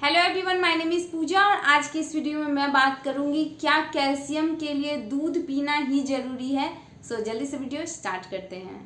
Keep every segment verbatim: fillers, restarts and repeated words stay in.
Hello everyone, my name is Pooja और आज की इस वीडियो में मैं बात करूंगी क्या कैल्शियम के लिए दूध पीना ही जरूरी है। सो so, जल्दी से वीडियो स्टार्ट करते हैं।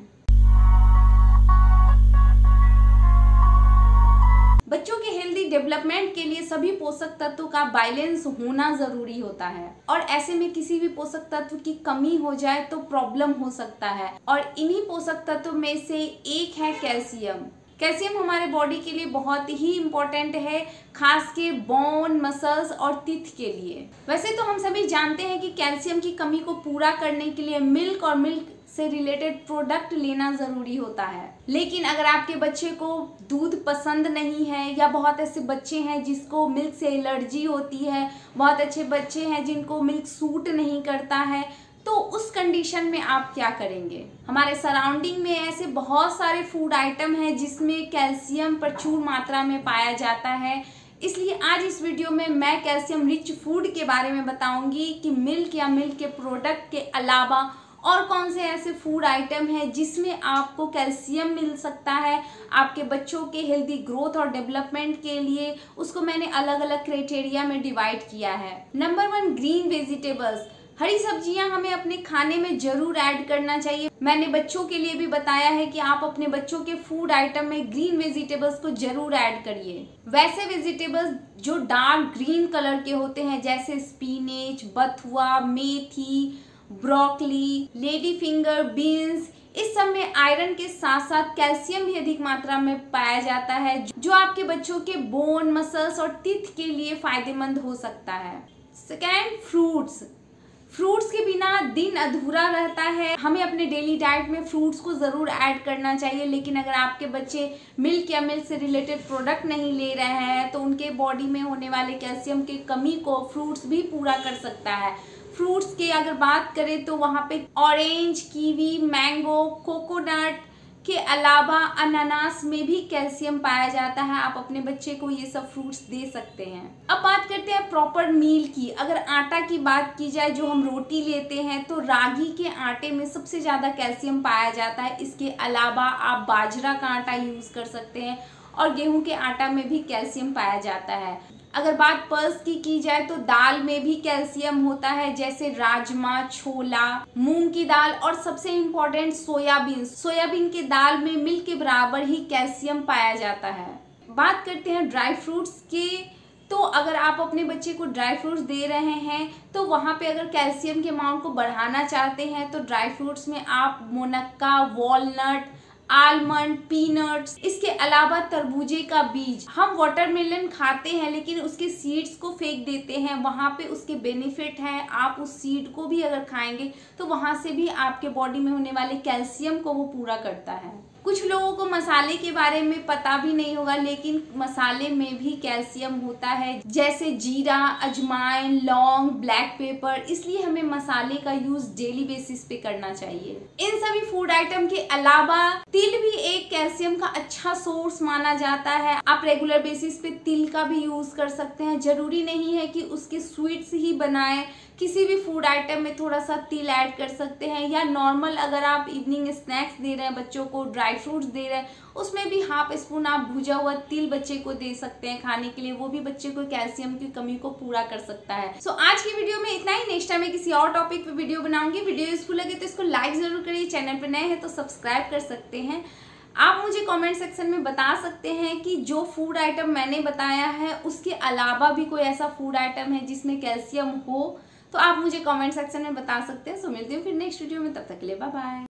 बच्चों के हेल्दी डेवलपमेंट के लिए सभी पोषक तत्वों का बैलेंस होना जरूरी होता है और ऐसे में किसी भी पोषक तत्व की कमी हो जाए तो प्रॉब्लम हो सकता है और इन्हीं पोषक तत्वों में से एक है कैल्शियम। कैल्शियम हमारे बॉडी के लिए बहुत ही इम्पोर्टेंट है, खास के बोन, मसल्स और टीथ के लिए। वैसे तो हम सभी जानते हैं कि कैल्शियम की कमी को पूरा करने के लिए मिल्क और मिल्क से रिलेटेड प्रोडक्ट लेना ज़रूरी होता है, लेकिन अगर आपके बच्चे को दूध पसंद नहीं है या बहुत ऐसे बच्चे हैं जिसको मिल्क से एलर्जी होती है, बहुत अच्छे बच्चे हैं जिनको मिल्क सूट नहीं करता है, तो उस कंडीशन में आप क्या करेंगे। हमारे सराउंडिंग में ऐसे बहुत सारे फूड आइटम हैं जिसमें कैल्शियम प्रचुर मात्रा में पाया जाता है, इसलिए आज इस वीडियो में मैं कैल्शियम रिच फूड के बारे में बताऊंगी कि मिल्क या मिल्क के प्रोडक्ट के अलावा और कौन से ऐसे फूड आइटम हैं जिसमें आपको कैल्शियम मिल सकता है आपके बच्चों के हेल्दी ग्रोथ और डेवलपमेंट के लिए। उसको मैंने अलग अलग क्राइटेरिया में डिवाइड किया है। Number one, green vegetables. हरी सब्जियां हमें अपने खाने में जरूर ऐड करना चाहिए। मैंने बच्चों के लिए भी बताया है कि आप अपने बच्चों के फूड आइटम में ग्रीन वेजिटेबल्स को जरूर ऐड करिए। वैसे वेजिटेबल्स जो डार्क ग्रीन कलर के होते हैं जैसे स्पिनच, बथुआ, मेथी, ब्रोकली, लेडी फिंगर, बीन्स, इस सब में आयरन के साथ साथ कैल्शियम भी अधिक मात्रा में पाया जाता है जो आपके बच्चों के बोन, मसल्स और टीथ के लिए फायदेमंद हो सकता है। Second, fruits. फ्रूट्स के बिना दिन अधूरा रहता है। हमें अपने डेली डाइट में फ्रूट्स को ज़रूर ऐड करना चाहिए, लेकिन अगर आपके बच्चे मिल्क या मिल्क से रिलेटेड प्रोडक्ट नहीं ले रहे हैं तो उनके बॉडी में होने वाले कैल्शियम की कमी को फ्रूट्स भी पूरा कर सकता है। फ्रूट्स की अगर बात करें तो वहाँ पे ऑरेंज, कीवी, मैंगो, कोकोनट के अलावा अनानास में भी कैल्शियम पाया जाता है। आप अपने बच्चे को ये सब फ्रूट्स दे सकते हैं। अब बात करते हैं प्रॉपर मील की। अगर आटा की बात की जाए जो हम रोटी लेते हैं तो रागी के आटे में सबसे ज़्यादा कैल्शियम पाया जाता है। इसके अलावा आप बाजरा का आटा यूज़ कर सकते हैं और गेहूं के आटा में भी कैल्शियम पाया जाता है। अगर बात पल्स की की जाए तो दाल में भी कैल्शियम होता है जैसे राजमा, छोला, मूंग की दाल और सबसे इम्पोर्टेंट सोयाबीन। सोयाबीन के दाल में मिल्क के बराबर ही कैल्शियम पाया जाता है। बात करते हैं ड्राई फ्रूट्स की, तो अगर आप अपने बच्चे को ड्राई फ्रूट्स दे रहे हैं तो वहाँ पे अगर कैल्शियम के अमाउंट को बढ़ाना चाहते हैं तो ड्राई फ्रूट्स में आप मुनक्का, वॉलनट, आलमंड, पीनट्स, इसके अलावा तरबूजे का बीज। हम वाटरमेलन खाते हैं लेकिन उसके सीड्स को फेंक देते हैं, वहाँ पे उसके बेनिफिट हैं। आप उस सीड को भी अगर खाएंगे तो वहाँ से भी आपके बॉडी में होने वाले कैल्शियम को वो पूरा करता है। कुछ लोगों को मसाले के बारे में पता भी नहीं होगा, लेकिन मसाले में भी कैल्शियम होता है जैसे जीरा, अजवाइन, लौंग, ब्लैक पेपर, इसलिए हमें मसाले का यूज डेली बेसिस पे करना चाहिए। इन सभी फूड आइटम के अलावा तिल भी एक कैल्शियम का अच्छा सोर्स माना जाता है। आप रेगुलर बेसिस पे तिल का भी यूज कर सकते हैं। जरूरी नहीं है कि उसके स्वीट्स ही बनाएं, किसी भी फूड आइटम में थोड़ा सा तिल ऐड कर सकते हैं या नॉर्मल अगर आप इवनिंग स्नैक्स दे रहे हैं बच्चों को, ड्राई फ्रूट्स दे रहे हैं, उसमें भी हाफ स्पून आप भुजा हुआ तिल बच्चे को दे सकते हैं खाने के लिए। वो भी बच्चे को कैल्शियम की कमी को पूरा कर सकता है। सो so, आज की वीडियो में इतना ही। नेक्स्ट टाइम मैं किसी और टॉपिक पे वीडियो बनाऊंगी। वीडियो यूजफुल लगे तो इसको लाइक जरूर करिए। चैनल पर नए हैं तो सब्सक्राइब कर सकते हैं। आप मुझे कमेंट सेक्शन में बता सकते हैं कि जो फूड आइटम मैंने बताया है उसके अलावा भी कोई ऐसा फूड आइटम है जिसमें कैल्शियम हो, तो आप मुझे कमेंट सेक्शन में बता सकते हैं। सो मिलती हूँ फिर नेक्स्ट वीडियो में, तब तक के लिए बाय बाय।